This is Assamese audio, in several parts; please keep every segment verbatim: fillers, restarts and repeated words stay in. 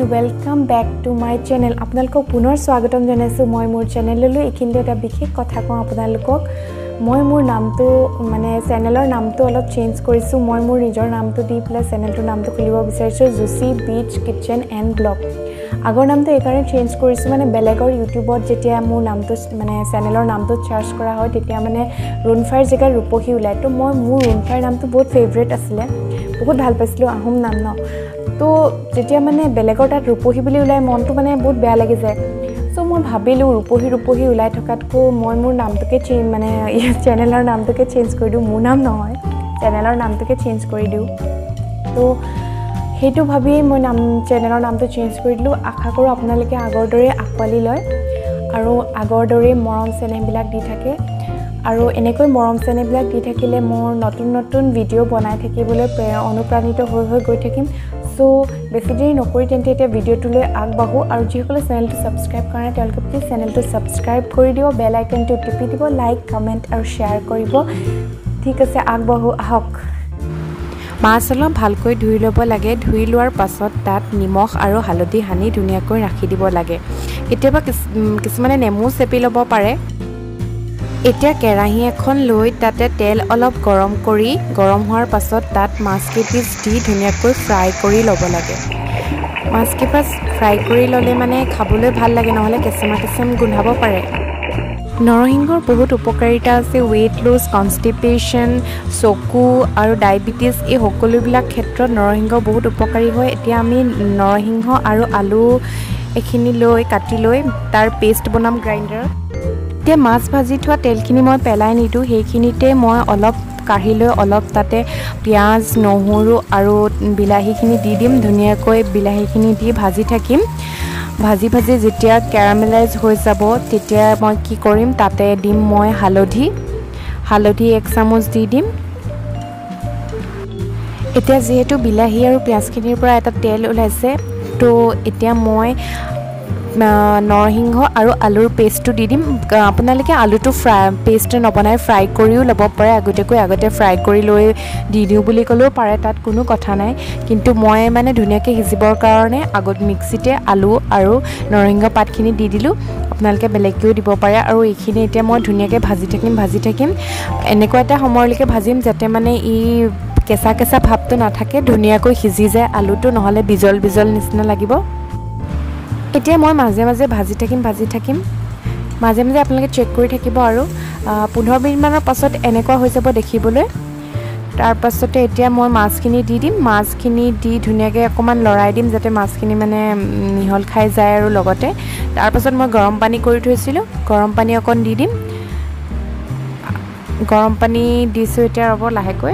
welcome back to my channel आपनालोকক पुনৰ স্বাগতম জনাইছো মই মোৰ চেনেললৈ এখিনতে এটা বিশেষ কথা কওঁ আপোনালোকক মই মোৰ নামটো মানে চেনেলৰ নামটো অলপ চেঞ্জ কৰিছো মই মোৰ নিজৰ নামটো দি প্লাস চেনেলটোৰ নামটো খুলিব বিচাৰিছো জুচি বিচ কিচেন এন্ড ব্লগ আগৰ নামটো একাৰণে চেঞ্জ কৰিছো মানে বেলেগৰ ইউটিউবত যেতিয়া মোৰ নামটো মানে চেনেলৰ নামটো সাৰ্চ কৰা হয় তেতিয়া মানে ৰুনফাইৰ জেগা ৰূপহী ওলাই তো মই মোৰ ৰুনফাইৰ নামটো বহুত ফেভাৰিট আছিল বহুত ভাল পাইছিলো আহোম নাম ন তো যেতিয়া মানে বেলেগৰ তাত ৰূপহী বুলি ওলাই মনটো মানে বহুত বেয়া লাগি যায় সো মই ভাবিলো ৰূপহী ৰূপহী ওলাই থকাতকো মই মোৰ নামটোকে চেঞ্জ মানে চেনেলৰ নামটোকে চেঞ্জ কৰি দিও মোৰ নাম নহয় চেনেলৰ নামটোকে চেঞ্জ কৰি দিও তো হেতু ভাবি মই নাম চেনেলৰ নামটো চেঞ্জ কৰি দিলো আশা কৰো আপোনালোকে আগৰ দৰে আকৱালি লয় আৰু আগৰ দৰে মৰম চেনেহবিলাক দি থাকে আৰু এনেকৈ মৰম চেনেহবিলাক দি থাকিলে মোৰ নতুন নতুন ভিডিও বনাই থাকিবলৈ অনুপ্ৰাণিত হৈ হৈ গৈ থাকিম সো বেছি দেৰি নকৰি তেন্তে এটা ভিডিওটোলৈ আগবাঢ়ো আৰু যিসকলে চেনেলটো সাবস্ক্ৰাইব কৰা নাই তেওঁলোকে প্লিজ চেনেলটো সাবস্ক্ৰাইব কৰি দিও বেল আইকনটো টিপি দিব লাইক কমেন্ট আৰু শেয়াৰ কৰিব ঠিক আছে আগবাঢ়ো আহক মাছ অলপ ভালকৈ ধুই ল'ব লাগে ধুই লোৱাৰ পাছত তাত নিমখ আৰু হালধি হানি ধুনীয়াকৈ ৰাখি দিব লাগে কেতিয়াবা কিছুমানে নেমু চেপি ল'ব পাৰে এতিয়া কেৰাহী এখন লৈ তাতে তেল অলপ গৰম কৰি গৰম হোৱাৰ পাছত তাত মাছ কেইপিচ দি ধুনীয়াকৈ ফ্ৰাই কৰি ল'ব লাগে মাছ কেইপিচ ফ্ৰাই কৰি ল'লে মানে খাবলৈ ভাল লাগে নহলে কেঁচেমা কেঁচেম গোন্ধাব পাৰে নৰসিংহৰ বহুত উপকাৰিতা আছে ওয়েট লছ কনষ্টিপেশ্যন চকু আৰু ডায়াবেটিছ এই সকলোবিলাক ক্ষেত্ৰত নৰসিংহ বহুত উপকাৰী হয় এতিয়া আমি নৰসিংহ আৰু আলু এখিনি লৈ কাটি লৈ তাৰ পেষ্ট বনাম গ্ৰাইণ্ডাৰ এতিয়া মাছ ভাজি থোৱা তেলখিনি মই পেলাই নিদু সেইখিনিতে মই অলপ কাঢ়ি লৈ অলপ তাতে পিয়াজ নহৰু আৰু বিলাহীখিনি দি দিম ধুনীয়াকৈ বিলাহীখিনি দি ভাজি থাকিম ভাজি ভাজি যেতিয়া কেৰামেলাইজ হৈ যাব তেতিয়া মই কি কৰিম তাতে দিম মই হালধি হালধি এক চামুচ দি দিম এতিয়া যেহেতু বিলাহী আৰু পিয়াজখিনিৰ পৰা এটা তেল ওলাইছে তো এতিয়া মই নৰসিংহ আৰু আলুৰ পেষ্টটো দি দিম আপোনালোকে আলুটো ফ্ৰাই পেষ্ট নবনাই ফ্ৰাই কৰিও ল'ব পাৰে আগতেকৈ আগতে ফ্ৰাই কৰি লৈ দি দিও বুলি ক'লেও পাৰে তাত কোনো কথা নাই কিন্তু মই মানে ধুনীয়াকৈ সিজিবৰ কাৰণে আগত মিক্সিতে আলু আৰু নৰসিংহ পাতখিনি দি দিলো আপোনালোকে বেলেগকৈও দিব পাৰে আৰু এইখিনি এতিয়া মই ধুনীয়াকৈ ভাজি থাকিম ভাজি থাকিম এনেকুৱা এটা সময়লৈকে ভাজিম যাতে মানে ই কেঁচা কেঁচা ভাৱটো নাথাকে ধুনীয়াকৈ সিজি যায় আলুটো নহ'লে বিজল বিজল নিচিনা লাগিব এতিয়া মই মাজে মাজে ভাজি থাকিম ভাজি থাকিম মাজে মাজে আপোনালোকে চেক কৰি থাকিব আৰু পোন্ধৰ মিনিট মানৰ পাছত এনেকুৱা হৈ যাব দেখিবলৈ তাৰ পাছতে এতিয়া মই মাছখিনি দি দিম মাছখিনি দি ধুনীয়াকৈ অকমান লৰাই দিম যাতে মাছখিনি মানে মিহল খাই যায় আৰু লগতে তাৰ পাছত মই গৰম পানী কৰি থৈছিলোঁ গৰম পানী অকণ দি দিম গৰম পানী দিছোঁ এতিয়া ৰ'ব লাহেকৈ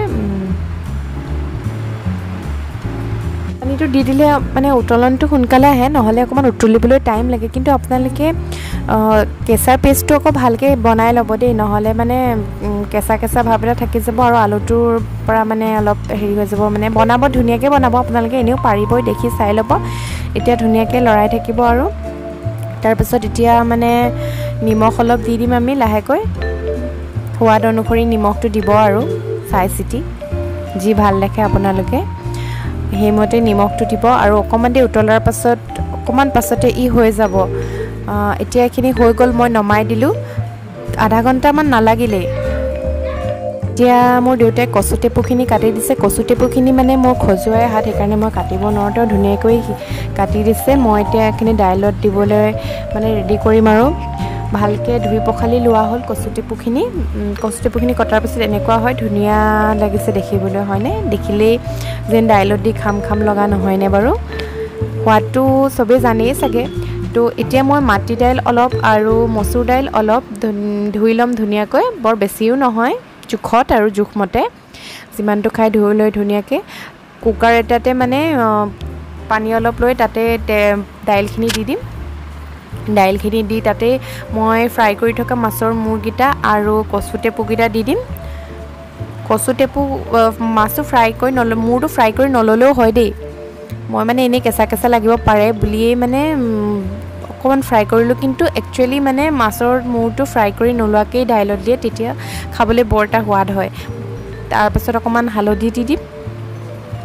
পানীটো দি দিলে মানে উতলনটো সোনকালে আহে নহ'লে অকণমান উতলিবলৈ টাইম লাগে কিন্তু আপোনালোকে কেঁচা পেষ্টটো আকৌ ভালকৈ বনাই ল'ব দেই নহ'লে মানে কেঁচা কেঁচা ভাৱ এটা থাকি যাব আৰু আলুটোৰ পৰা মানে অলপ হেৰি হৈ যাব মানে বনাব ধুনীয়াকৈ বনাব আপোনালোকে এনেও পাৰিবই দেখি চাই ল'ব এতিয়া ধুনীয়াকৈ লৰাই থাকিব আৰু তাৰপিছত এতিয়া মানে নিমখ অলপ দি দিম আমি লাহেকৈ সোৱাদ অনুসৰি নিমখটো দিব আৰু চাই চিতি যি ভাল দেখে আপোনালোকে হেমতে নিমখটো দিব আৰু অকমান দেৰি উতলাৰ পাছত অকমান পাছতে ই হৈ যাব এতিয়া এখিনি হৈ গ'ল মই নমাই দিলো আধা ঘণ্টা মান নালাগিলে এতিয়া মোৰ দেউতাই কচু টেপুখিনি কাটি দিছে কচু টেপুখিনি মানে মোৰ খজুৱাই হাত সেইকাৰণে মই কাটিব নোৱাৰোঁ ধুনীয়াকৈ কাটি দিছে মই এতিয়া এখিনি দাইলত দিবলৈ মানে ৰেডি কৰিম আৰু ভালকে ধুই পখালি লোৱা হ'ল কচু টেপুখিনি কচু টেপুখিনি কটাৰ পিছত এনেকুৱা হয় ধুনীয়া লাগিছে দেখিবলৈ হয়নে দেখিলেই যেন দাইলত দি খাম খাম লগা নহয়নে বাৰু সোৱাদটো চবেই জানেই চাগে তো এতিয়া মই মাটি দাইল অলপ আৰু মচুৰ দাইল অলপ ধুই ল'ম ধুনীয়াকৈ বৰ বেছিও নহয় জোখত আৰু জোখমতে যিমানটো খাই ধুই লৈ ধুনীয়াকৈ কুকাৰ এটাতে মানে পানী অলপ লৈ তাতে দাইলখিনি দি দিম দাইলখিনি দি তাতে মই ফ্ৰাই কৰি থকা মাছৰ মূৰকেইটা আৰু কচু টেপুকেইটা দি দিম কচু টেপু মাছটো ফ্ৰাই কৰি নল মূৰটো ফ্ৰাই কৰি নল'লেও হয় দেই মই মানে এনেই কেঁচা কেঁচা লাগিব পাৰে বুলিয়েই মানে অকণমান ফ্ৰাই কৰিলোঁ কিন্তু একচুৱেলি মানে মাছৰ মূৰটো ফ্ৰাই কৰি নোলোৱাকেই দাইলত দিয়ে তেতিয়া খাবলৈ বৰ এটা সোৱাদ হয় তাৰপাছত অকণমান হালধি দি দিম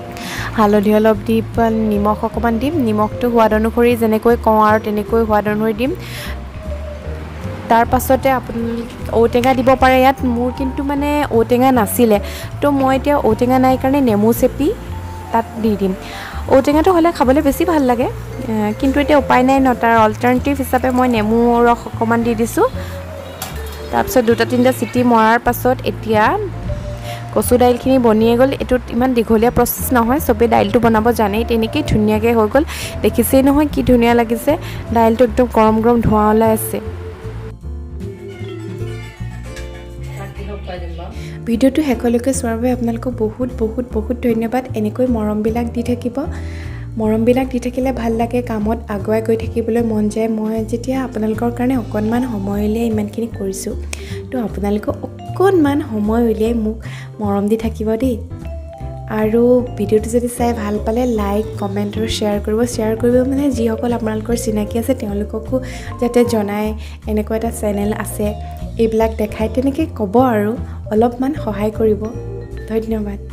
হালধি অলপ দি নিমখ অকণমান দিম নিমখটো সোৱাদ অনুসৰি যেনেকৈ কওঁ আৰু তেনেকৈ সোৱাদ অনুসৰি দিম তাৰ পাছতে আপুনি ঔটেঙা দিব পাৰে ইয়াত মোৰ কিন্তু মানে ঔটেঙা নাছিলে তো মই এতিয়া ঔটেঙা নাই কাৰণে নেমু চেপি তাত দি দিম ঔটেঙাটো হ'লে খাবলৈ বেছি ভাল লাগে কিন্তু এতিয়া উপায় নাই ন তাৰ অল্টাৰনেটিভ হিচাপে মই নেমু ৰস অকণমান দি দিছোঁ তাৰপিছত দুটা তিনিটা চিটি মৰাৰ পাছত এতিয়া কচু দাইলখিনি বনিয়ে গ'ল এইটোত ইমান দীঘলীয়া প্ৰচেছ নহয় চবেই দাইলটো বনাব জানেই তেনেকেই ধুনীয়াকৈ হৈ গ'ল দেখিছেই নহয় কি ধুনীয়া লাগিছে দাইলটো একদম গৰম গৰম ধোঁৱা ওলাই আছে ভিডিঅ'টো শেষলৈকে চোৱাৰ বাবে আপোনালোকক বহুত বহুত বহুত ধন্যবাদ এনেকৈ মৰমবিলাক দি থাকিব মৰমবিলাক দি থাকিলে ভাল লাগে কামত আগুৱাই গৈ থাকিবলৈ মন যায় মই যেতিয়া আপোনালোকৰ কাৰণে অকণমান সময় উলিয়াই ইমানখিনি কৰিছোঁ তো আপোনালোকে অকণমান সময় উলিয়াই মোক মৰম দি থাকিব দেই আৰু ভিডিঅ'টো যদি চাই ভাল পালে লাইক কমেণ্ট আৰু শ্বেয়াৰ কৰিব শ্বেয়াৰ কৰিব মানে যিসকল আপোনালোকৰ চিনাকি আছে তেওঁলোককো যাতে জনায় এনেকুৱা এটা চেনেল আছে এইবিলাক দেখাই তেনেকৈ ক'ব আৰু অলপমান সহায় কৰিব ধন্যবাদ